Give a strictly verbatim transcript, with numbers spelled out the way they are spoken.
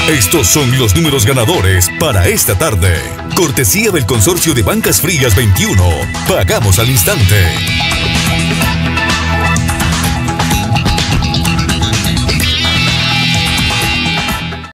Estos son los números ganadores para esta tarde. Cortesía del Consorcio de Bancas Frías veintiuno. Pagamos al instante.